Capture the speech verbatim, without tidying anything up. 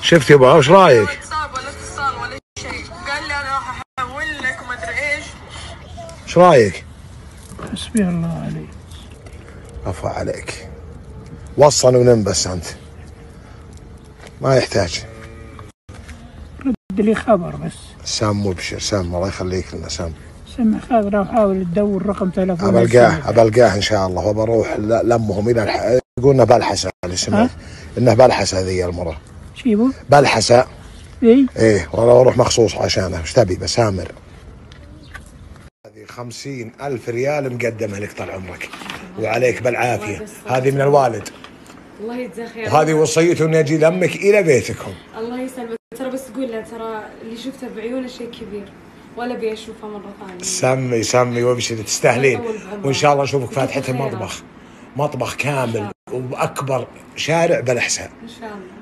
شفت يا ابو وش رايك؟ اتصال ولا اتصال ولا شيء، قال لي انا راح احول لك وما ادري ايش. ايش رايك؟ حسبي الله عليك. عفا عليك. وصل ونم بس انت ما يحتاج. رد لي خبر بس. سام وابشر سام، الله يخليك لنا سام. سمع خاطر وحاول تدور رقم تلفون. ابلقاه ابلقاه ان شاء الله وبروح لامهم الى الح... يقولنا بلحسه اللي سمعت انه بلحسه ذي المره. شيبو؟ بلحسه. اي؟ ايه والله اروح مخصوص عشانه. ايش تبي بسامر؟ هذه خمسين ألف ريال مقدمة لك طال عمرك وعليك بالعافية. هذه من الوالد. الله يجزاه خير. وهذه وصيته اني اجي لامك الى بيتكم. الله يسلمك. ترى بس تقول له ترى اللي شفته بعيونه شيء كبير ولا ابي اشوفه مرة ثانية. سمي سمي وابشري تستاهلين. وان شاء الله نشوفك فاتحة المطبخ. مطبخ كامل وبأكبر شارع بالإحساء. ان شاء الله.